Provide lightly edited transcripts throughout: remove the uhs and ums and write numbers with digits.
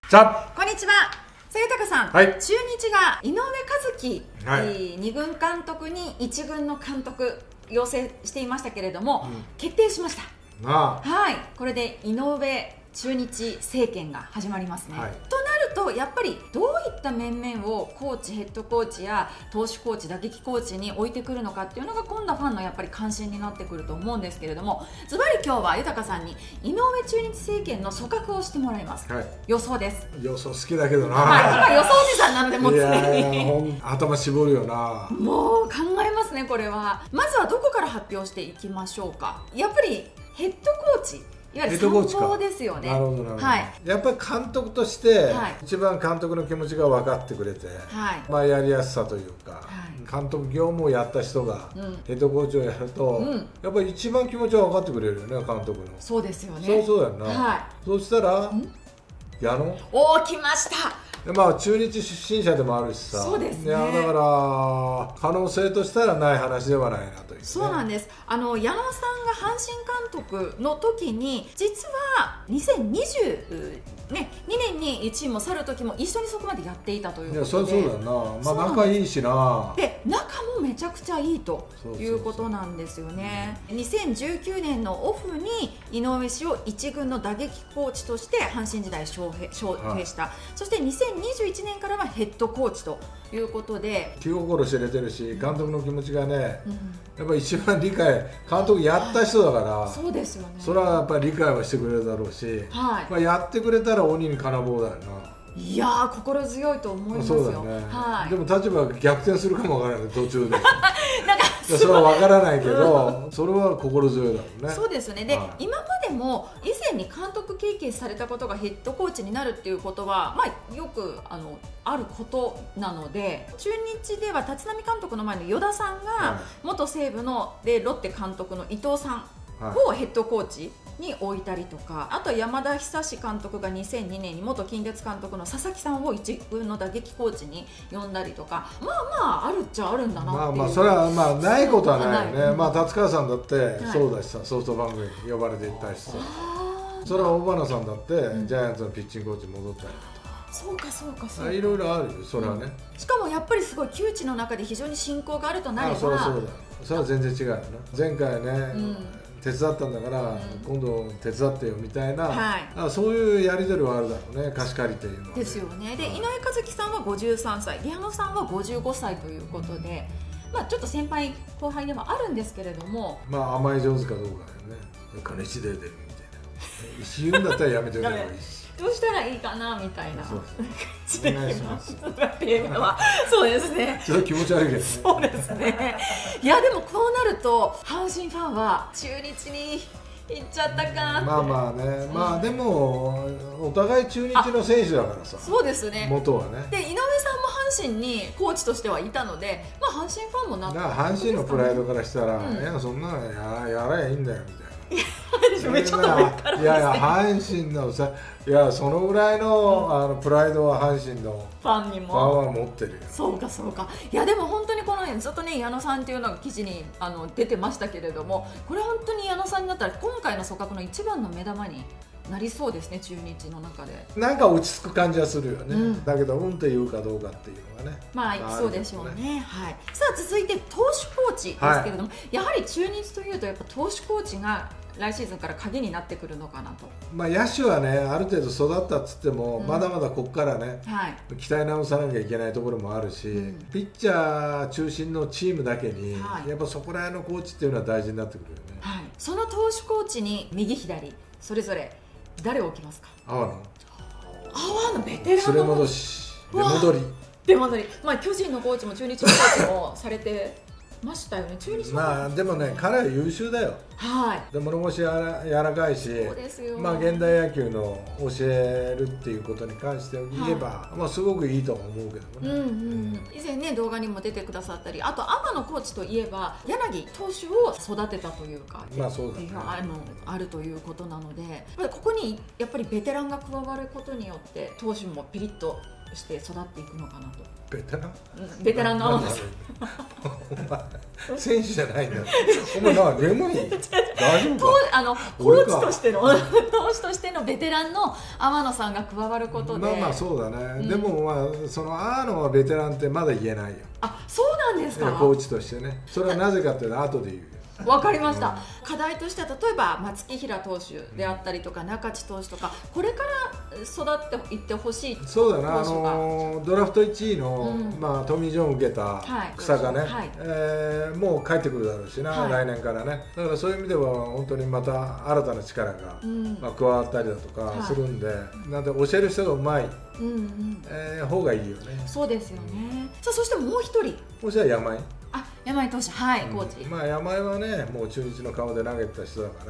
じゃこんにちは。豊さん、 はい、 中日が井上和樹、 はい 2軍監督に1軍の監督要請していましたけれども、決定しました。はい、これで井上中日政権が始まりますね。となるとやっぱりどういった面々をコーチ、ヘッドコーチや投手コーチ、打撃コーチに置いてくるのかっていうのが今度はファンのやっぱり関心になってくると思うんですけれども、ズバリ今日は豊さんに井上中日政権の組閣をしてもらいます。予想です。 予想好きだけどな。 今予想おじさんなのでもう常に頭絞るよな。 もう考えますね。これはまずはどこから発表していきましょうか。やっぱりヘッドコーチ、いわゆる参考ですよね。 なるほどなるほど。やっぱり監督として一番監督の気持ちが分かってくれて、まあやりやすさというか、監督業務をやった人がヘッドコーチをやると、やっぱり一番気持ちは分かってくれるよね、監督の。そうですよね。そうだよな。そうしたら矢野。 お、来ました。 まあ中日出身者でもあるしさ。そうですね。だから可能性としたらない話ではないなという、ね。 そうなんです。矢野さんが阪神監督の時に実は2022年にチームを去る時も一緒にそこまでやっていたということで。 そうだよな。まあ仲いいしな。 で仲もめちゃくちゃいいということなんですよね。2019年のオフに井上氏を1軍の打撃コーチとして阪神時代招聘した。そして2021年からはヘッドコーチということで、 気心知れてるし、監督の気持ちがね、やっぱり一番理解、監督やった人だから、そうですよね。それはやっぱり理解はしてくれるだろうし、まあやってくれたら鬼に金棒だよな。 いやー、心強いと思いますよ。 そうだよね。でも立場が逆転するかもわからない、途中で。なんかそれはわからないけど、それは心強いだろうね。 そうですね。で、今までも以前に監督経験されたことがヘッドコーチになるっていうことは、まあよくあることなので、中日では立浪監督の前の与田さんが元西武のでロッテ監督の伊藤さんをヘッドコーチに置いたりとか、あと山田久志監督が2002年に元近鉄監督の佐々木さんを一軍の打撃コーチに呼んだりとか、まああるっちゃあるんだなっていう。 それはまあないことはないよね。まあ達川さんだってそうだしさ、ソフトバンクに呼ばれていったしさ、それは大花さんだってジャイアンツのピッチングコーチに戻ったりとか。 そうかそうかそうか。 いろいろあるよ、それはね。 しかもやっぱりすごい窮地の中で非常に親交があるとなれば、 そうだ。それは全然違うよな。前回ね、手伝ったんだから、今度手伝ってよみたいな、そういうやり取りはあるだろうね、貸し借りっていうのは。ですよね。で、井上和樹さんは53歳、矢野さんは55歳ということで、まあちょっと先輩後輩でもあるんですけれども、まあ甘え上手かどうかだよね。金一で出るみたいな。言うんだったらやめておいた方がいいし。 どうしたらいいかなみたいな。 お願いします。 そうですね。 ちょっと気持ち悪いけどね。 そうですね。いやでもこうなると阪神ファンは中日に行っちゃったかって。 まあね、まあでもお互い中日の選手だからさ。そうですね。元はね。 で井上さんも阪神にコーチとしてはいたので、まあ阪神ファンもなって。 阪神のプライドからしたら、いやそんなのやらいいんだよみたいな。 めっちゃいや阪神のさ、いやそのぐらいのプライドは阪神のファンにもファンは持ってるよ。 そうか。いやでも本当にこのずっとね矢野さんっていうのが記事に出てましたけれども、これ本当に矢野さんになったら今回の組閣の一番の目玉になりそうですね、中日の中で。なんか落ち着く感じはするよね。だけどって言うかどうかっていうのがね。 まあそうでしょうね。はい。さあ続いて投手コーチですけれども、やはり中日というとやっぱ投手コーチが来シーズンから鍵になってくるのかなと。 まあ野手はねある程度育ったっつっても、まだまだここからね、鍛え直さなきゃいけないところもあるし、ピッチャー中心のチームだけに、やっぱそこら辺のコーチっていうのは大事になってくるよね。 その投手コーチに右左それぞれ誰を置きますか？ 阿波野ベテランの連れ戻し出戻り。まあ巨人のコーチも中日のコーチもされてましたよね。中日のまあでもね彼は優秀だよ。で物腰柔らかいし、まあ現代野球の教えるっていうことに関して言えば、まあすごくいいとは思うけどね。 以前ね動画にも出てくださったり、あと天野コーチといえば柳投手を育てたというか、 まあそうだね、 あるということなので、ここにやっぱりベテランが加わることによって投手もピリッとして育っていくのかなと。 ベテラン？ ベテランの天野さん。 お前選手じゃないんだ。お前なんか眠い？大丈夫か？ コーチとしての投手としてのベテランの天野さんが加わることで。 まあそうだね。でもまあその天野はベテランってまだ言えないよ。 あ、そうなんですか。 コーチとしてね。それはなぜかっていうのは後で言うよ。 わかりました、課題としては例えば松木平投手であったりとか中地投手とかこれから育っていってほしい投手が。 そうだな、ドラフト1位の、トミー・ジョンを受けた草がね、もう帰ってくるだろうしな、来年からね。だからそういう意味では本当にまた新たな力が、加わったりだとかするんで、なんで教える人がうまい方がいいよね。 そうですよね。さあそしてもう一人。 もしは山井。 山井投手、はい、コーチ。 山井はね、もう中日の顔で投げてた人だから、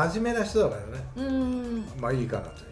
真面目な人だからね。まあいいかなという。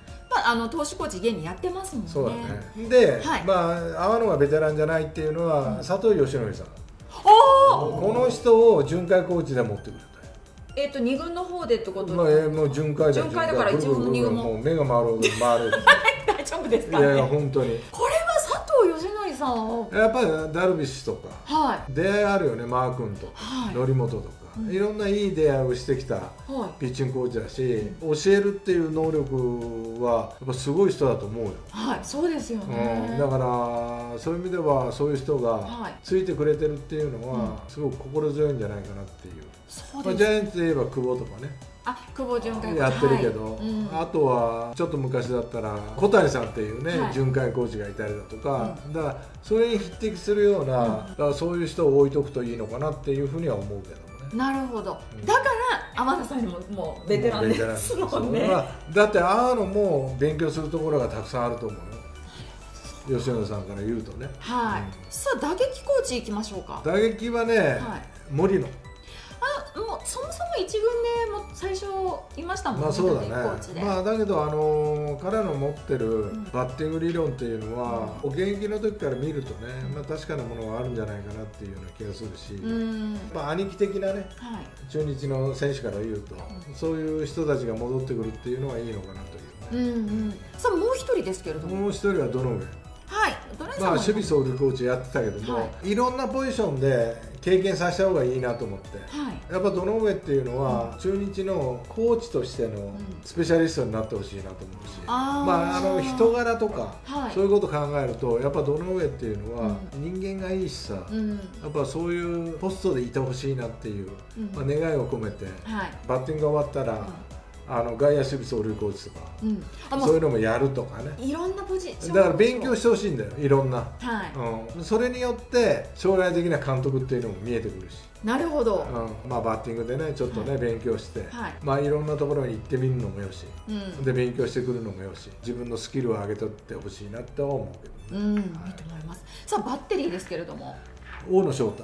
投手コーチ現にやってますもんね。 そうだね。で、阿野がベテランじゃないっていうのは佐藤義則さん。この人を巡回コーチで持ってくると。2軍の方でってこと？ もう巡回だから1軍2軍も。 もう目が回る。 大丈夫ですか？ いやいや本当に。 これは佐藤義則さん。 やっぱりダルビッシュとか出会いあるよね。マー君とか則本とか。いろんないい出会いをしてきたピッチングコーチだし、教えるっていう能力はやっぱすごい人だと思うよ。 はい、そうですよね。 だからそういう意味ではそういう人がついてくれてるっていうのはすごく心強いんじゃないかなっていう。ジャイアンツで言えば久保とかね。 久保巡回やってるけど、あとはちょっと昔だったら小谷さんっていうね、巡回コーチがいたりだとか、だからそれに匹敵するような、そういう人を置いとくといいのかなっていうふうには思うけどね。 なるほど。だから天野さんにももうベテランですもんね。 だって天野も勉強するところがたくさんあると思うよ。吉野さんから言うとね。さあ打撃コーチいきましょうか。打撃はね、森野。 もうそもそも一軍でも最初いましたもんね。 そうだね。だけど彼の持ってるバッティング理論っていうのは、お現役の時から見るとね、確かなものがあるんじゃないかなっていうような気がするし、兄貴的なね、中日の選手から言うと、そういう人たちが戻ってくるっていうのはいいのかなというね。 さあもう一人ですけれども。 もう一人はどの上。守備走塁コーチやってたけども、いろんなポジションで経験させた方がいいなと思って、やっぱ堂上っていうのは中日のコーチとしてのスペシャリストになってほしいなと思うし、人柄とかそういうことを考えるとやっぱ堂上っていうのは人間がいいしさ、やっぱそういうポストでいてほしいなっていう願いを込めて、バッティングが終わったら外野守備走塁コーチとか、そういうのもやるとかね。 いろんなポジションだから勉強してほしいんだよ、いろんな。それによって将来的な監督っていうのも見えてくるし。 なるほど。 バッティングでねちょっとね勉強して、いろんなところに行ってみるのもよし、で勉強してくるのもよし、自分のスキルを上げてってほしいなって思うけどね。 いいと思います。さあバッテリーですけれども、 大野翔太。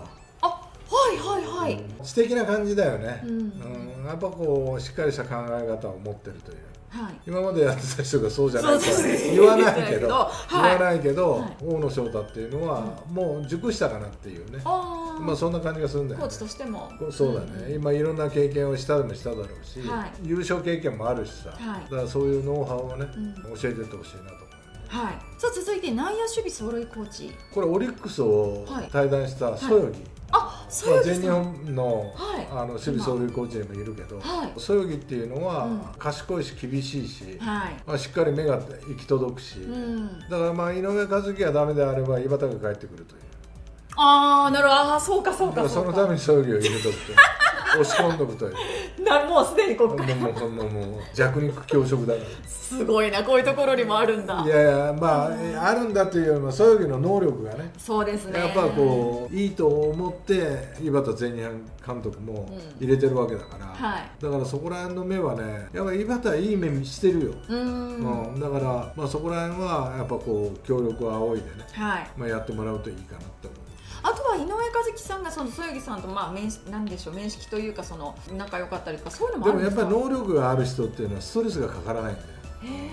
素敵な感じだよね。やっぱこうしっかりした考え方を持ってるという。今までやってた人がそうじゃないと言わないけど、大野翔太っていうのはもう熟したかなっていうね。そんな感じがするんだよね。 コーチとしても。 そうだね。今いろんな経験をしただろうし、優勝経験もあるしさ。だからそういうノウハウをね教えてってほしいなと思う。 さあ続いて内野守備走塁コーチ。 これオリックスを退団したそよぎ。全日本の守備走塁コーチにもいるけど、そよぎっていうのは賢いし厳しいし、しっかり目が行き届くし、だから井上和樹がダメであれば井端が帰ってくるという。 なるほど。そうか。 そのためにそよぎを入れとくと。押し込んどくという。 もうすでにここからもう弱肉強食だから。 すごいな、こういうところにもあるんだ。 いやあるんだというよりもそよぎの能力がね。 そうですね。 やっぱこういいと思って井端全日本監督も入れてるわけだから、だからそこら辺の目はね、やっぱ井端はいい目してるよ。だからそこら辺はやっぱこう協力を仰いでね、やってもらうといいかなって思う。 あとは井上和樹さんがそのそよぎさんとなんでしょう、面識というかその仲良かったりとかそういうのもあるんですか？ でもやっぱり能力がある人っていうのはストレスがかからないんだよ。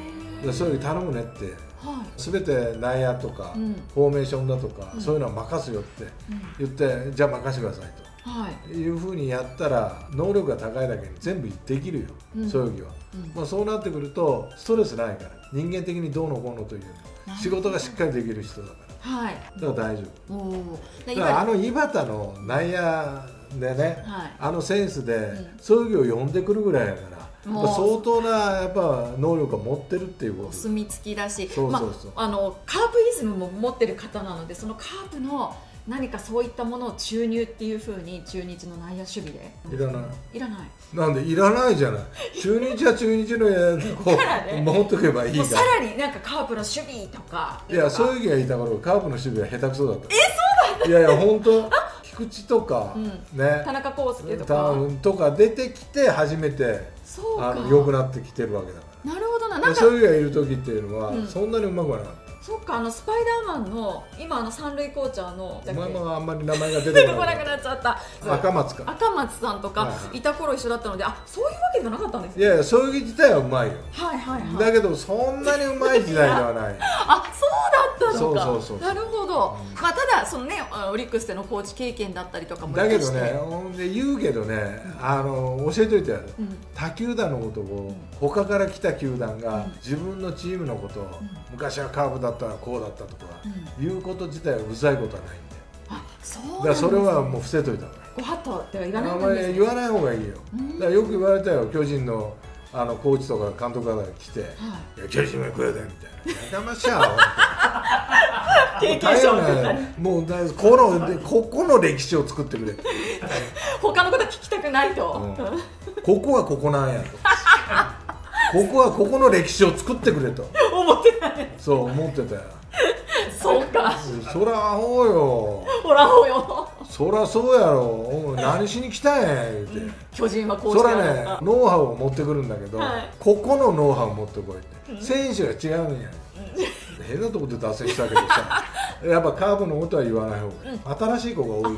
そういう頼むねって、全て内野とか、フォーメーションだとか、そういうのは任すよって言って、じゃあ任せてくださいと、いうふうにやったら能力が高いだけに全部できるよ、そういう時は。そうなってくるとストレスないから、人間的にどうのこうのという仕事がしっかりできる人だから、だから大丈夫。だから井端の内野でね、センスでそういうを呼んでくるぐらいだから。相当なやっぱ能力を持ってるっていうこと。 お墨付きだし、カープイズムも持ってる方なので、そのカープの何かそういったものを注入っていうふうに中日の内野守備でいらない。 いらない。 なんでいらないじゃない。中日は中日のやつを持っとけばいいから。 さらになんかカープの守備とか。 いや、そういう気がいた頃カープの守備は下手くそだった。そうだった。いやいや本当。菊池とか、ね、 田中康介とか出てきて初めて良くなってきてるわけだから。 なるほどな。なんかそういう人がいる時っていうのは、そんなにうまくはなかった。 そっか、スパイダーマンの今三塁コーチャーのお前もあんまり名前が出てこなくなっちゃった。 赤松か。 赤松さんとかいた頃一緒だったので、そういうわけじゃなかったんですね。 いやいや、そういう自体はうまいよ。 だけどそんなにうまい時代ではない。 そうだったのか。 そうなるほど。ただそのね、オリックスでのコーチ経験だったりとかもだけどね、言うけどね、教えといてやる。他球団のことを他から来た球団が自分のチームのことを昔はカープだったらこうだったとかいうこと自体はうざいことはないんだよ。だからそれはもう伏せといた方がいい。 ご法度っては言わないんですね。言わない方がいいよ。だからよく言われたよ、巨人のコーチとか監督が来て「いや巨人が食えで」みたいな。やかましゃ経験者もうここの歴史を作ってくれ。 他のこと聞きたくないと。 ここはここなんやと。ここはここの歴史を作ってくれと思ってたね。 そう思ってたよ。 そうか。 そらアホよ。 ほらアホよ。 そらそうやろ。何しに来たんや言うて。 巨人はこうしてそらね、ノウハウを持ってくるんだけど、ここのノウハウを持ってこいって。選手が違うんや。変なとこで脱線したけどさ、やっぱカーブのことは言わない方がいい。新しい子が多いから、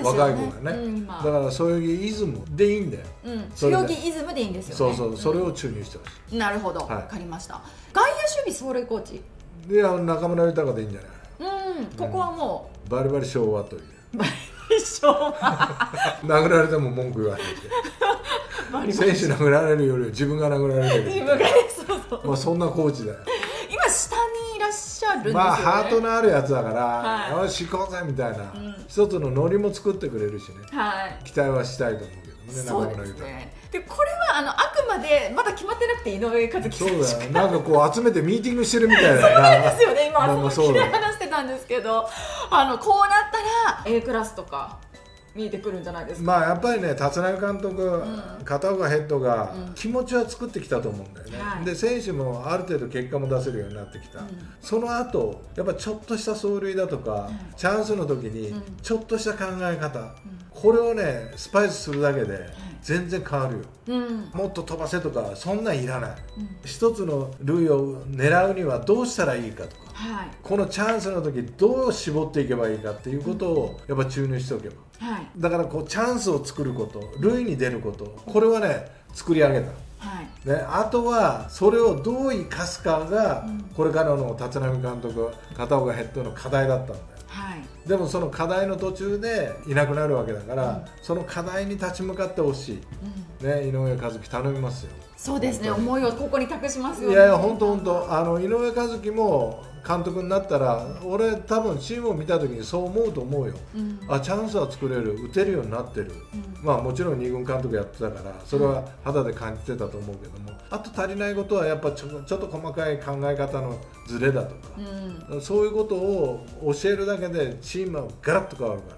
若い子がね。だからそういうイズムでいいんだよ。 強気イズムでいいんですよね。 そうそれを注入してほしい。 なるほど、わかりました。外野守備走塁コーチで中村豊でいいんじゃない。 ここはもうバリバリ昭和という。 バリバリ昭和。 殴られても文句言わないで。選手殴られるより自分が殴られる。 自分がそう。そんなコーチだよ。 今下にいらっしゃるんですよね。 ハートのあるやつだからよし行こうぜみたいな一つのノリも作ってくれるしね。期待はしたいと思うけどね。 そうですね。でこれはあくまでまだ決まってなくて井上和樹選手。 そうだよ。なんかこう集めてミーティングしてるみたいな。 そうなんですよね。今その気で話してたんですけど、こうなったら A クラスとか見えてくるんじゃないですか。 やっぱりね、立浪監督、片岡ヘッドが気持ちは作ってきたと思うんだよね。で選手もある程度結果も出せるようになってきた。その後やっぱちょっとした走塁だとかチャンスの時にちょっとした考え方、これをねスパイスするだけで全然変わるよ。もっと飛ばせとかそんなんいらない。一つの塁を狙うにはどうしたらいいかとか、このチャンスの時どう絞っていけばいいかっていうことをやっぱ注入しておけば。だからこうチャンスを作ること、塁に出ること、これはね作り上げた。あとはそれをどう生かすかがこれからの立浪監督、片岡ヘッドの課題だったんだよ。でもその課題の途中でいなくなるわけだから、その課題に立ち向かってほしい、井上和樹頼みますよ。 そうですね、思いをここに託しますよね。 いやいや本当井上和樹も監督になったら俺多分チームを見た時にそう思うと思うよ。チャンスは作れる、打てるようになってる。もちろん2軍監督やってたからそれは肌で感じてたと思うけども、あと足りないことはやっぱちょっと細かい考え方のズレだとか、そういうことを教えるだけでチームはガラッと変わるから、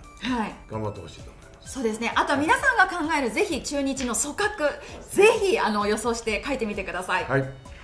頑張ってほしいと思います。 そうですね。あとは皆さんが考えるぜひ中日の組閣、ぜひ予想して書いてみてください。